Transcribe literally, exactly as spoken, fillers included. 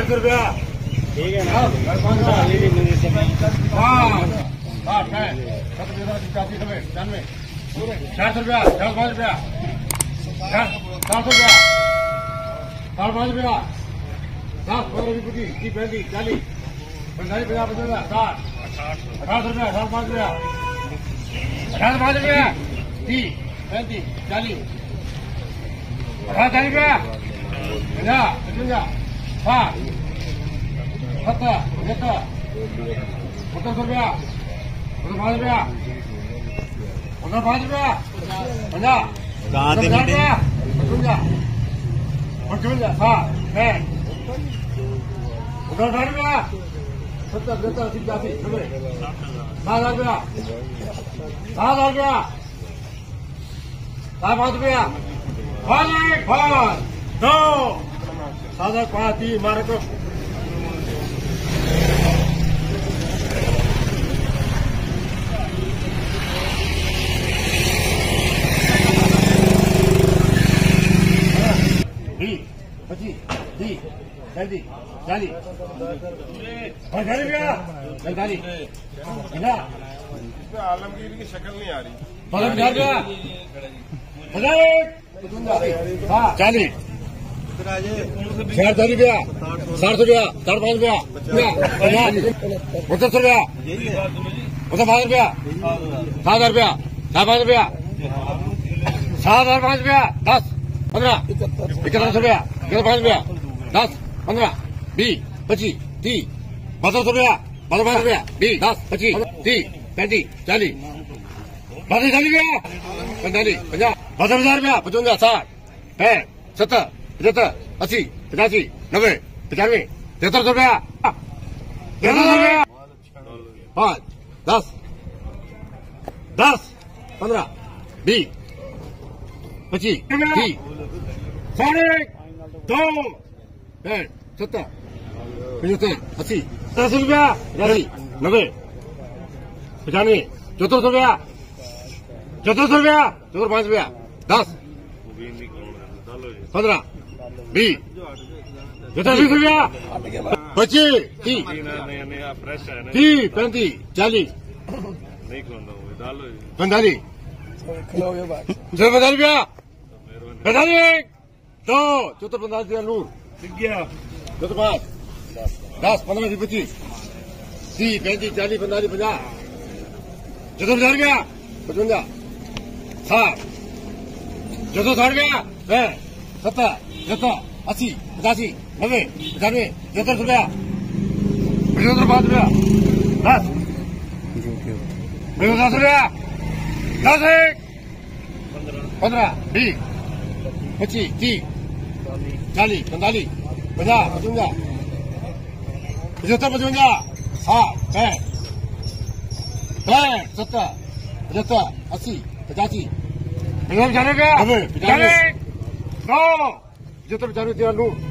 सौ रुपया ठीक है ना। हाँ जानवे चार सौ रुपया चार पाँच रुपया सात सौ रुपया सात पाँच रुपया सात पंद्रह रुपये की पैंतीस चालीस पैंतालीस पचास पचपन साठ अठारह रुपया सात पाँच रुपया अठारह पाँच रुपया तीस पैंतीस चालीस अठारह चालीस रुपया पचास पचवंजा साठ सत्तर पचहत्तर सत्तर सौ रुपया सत्तर पाँच रुपया सत्तर पाँच रुपया पचास रुपया पचवंजा पचवंजा साठ पैंठ सत्तर साठ रुपया सत्तर पचहत्तर अस्सी पचासी नब्बे सात हजार रुपया सात हजार रुपया सात पाँच रुपया पाँच एक पाँच दो सात हजार पाँच तीन मारे तो बीस पच्चीस तीस पैंतीस चालीस पैंतालीस रुपया पैंतालीस आलमगीर की शक्ल नहीं आ रही। पचास रुपया पचास चालीस साठ रुपया साठ रुपया साठ पाँच रुपया पचास पचहत्तर रुपया पचास पाँच रुपया सात हजार रुपया सात पाँच रुपया सात हजार पाँच रुपया दस पंद्रह इकहत्तर रुपया इकहत्तर पाँच रुपया दस पंद्रह बीस पच्चीस तीस बहत्तर रुपया बहत्तर पाँच रुपया बीस दस पच्चीस तीस पैंतीस चालीस पैंतीस चालीस रुपया पैंतालीस पचास बहत्तर हजार रुपया पचवंजा साठ पैंठ सत्तर पचहत्तर अस्सी पचासी नब्बे पचानवे तिहत्तर सौ रुपया तिहत्तर सौ रुपया पाँच दस दस पंद्रह बीस पच्चीस तीस साढ़े दो पैंठ सत्तर पचहत्तर अस्सी दस रुपया पचासी नब्बे पचानवे चौहत्तर सौ रुपया चौहत्तर सौ रुपया चौहत्तर पाँच रुपया दस पंद्रह बीस चौहत्तर बीस रुपया पच्चीस तीस तीस पैंतीस चालीस पैंतालीस पैंतालीस रुपया पैंतालीस दो चौहत्तर पैंतालीस रुपया नूर चौहत्तर पाँच दस पंद्रह बीस पच्चीस तीस पैंतीस चालीस पैंतालीस पचास चौहत्तर हजार रुपया पचवंजा साठ चौहत्तर साठ रुपया पैंठ सत्तर पचहत्तर अस्सी पचासी नब्बे पचानवे तिहत्तर रुपया पचहत्तर पाँच रुपया दस दस रुपया दस एक पंद्रह बीस पच्चीस तीस चालीस पैंतालीस पचास पचवंजा पचहत्तर पचवंजा साठ पैंठ पैंठ सत्तर पचहत्तर अस्सी पचासी पचानवे रुपया नब्बे पचानवे दो पचहत्तर पचानवे तेरह नूर